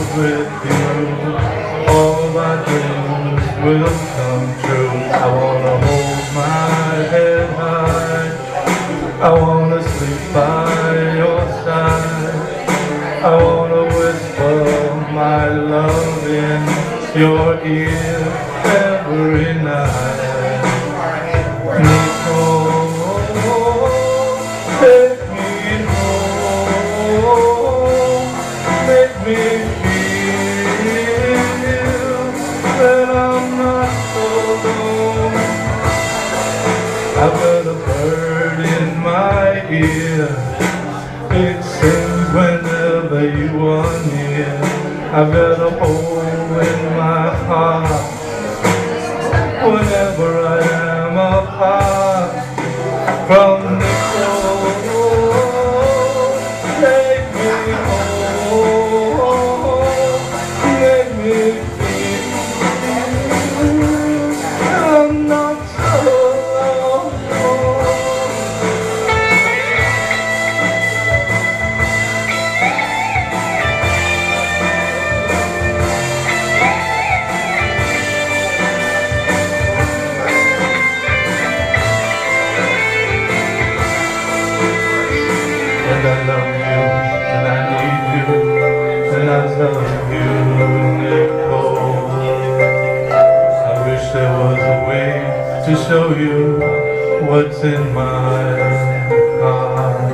with you, all my dreams will come true. I wanna hold my head high, I wanna sleep by your side, I wanna whisper my love in your ear every night. Nicole, take me home, make me feel that I'm not alone. I've got a bird in my ear, it sings whenever you are near. I've got a hole in my heart whenever I am apart from Nicole. Take me home, make me feel I'm not alone. And I love you, and I need you, and I love you, Nicole. I wish there was a way to show you what's in my heart.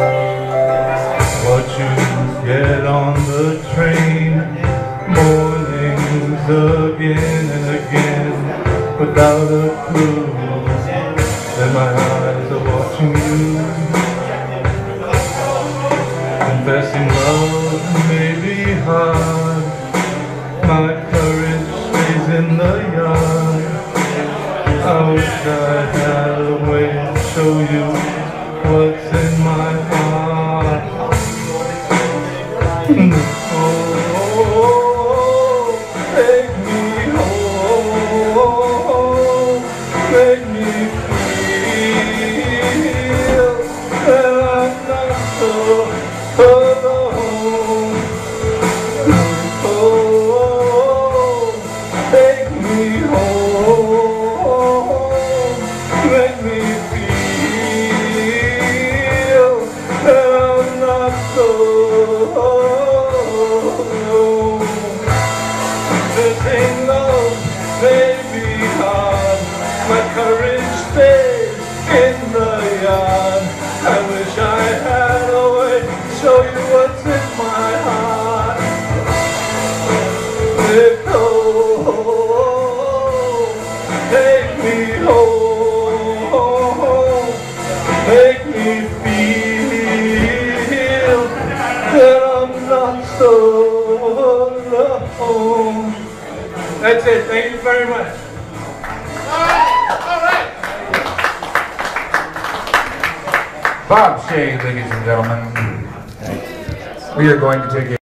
Watch you get on the train, mornings again and again, without a clue that my eyes are watching you. Confessing love may be hard, my courage stays in the yard. I wish I had a way to show you what's in my heart. Oh, take me home, make me feel that I'm not so alone. Oh, take me home, make me feel that I'm not so alone. This ain't love, may be hard, my courage stays in the yard. I wish I had a way to show you what's in my heart. Nicole, take me home, make me feel that I'm not so alone. That's it. Thank you very much. All right. Bob Shea, ladies and gentlemen. We are going to take a